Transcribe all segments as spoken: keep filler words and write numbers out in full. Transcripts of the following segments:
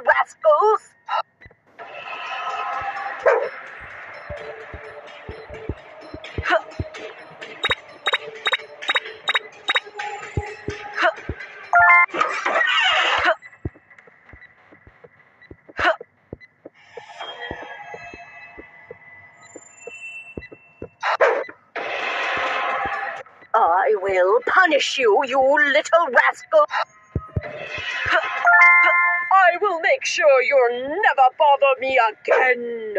rascals! I will punish you, you little rascal! I will make sure you'll never bother me again!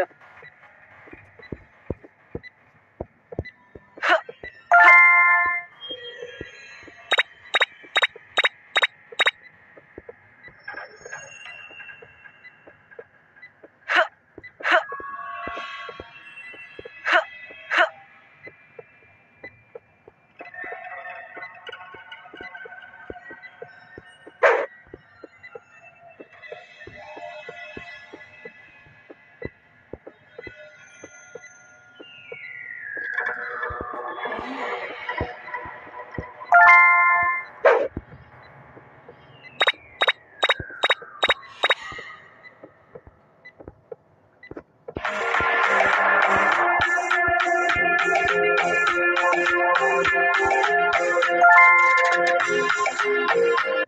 Thank you.